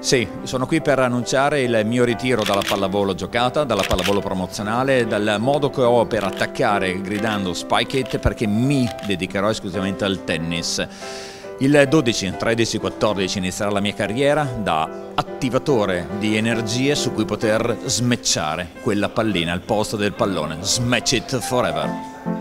Sì, sono qui per annunciare il mio ritiro dalla pallavolo giocata, dalla pallavolo promozionale, dal modo che ho per attaccare gridando Spike It, perché mi dedicherò esclusivamente al tennis. Il 12, 13, 14 inizierà la mia carriera da attivatore di energie su cui poter smatchare quella pallina al posto del pallone. Smash it forever!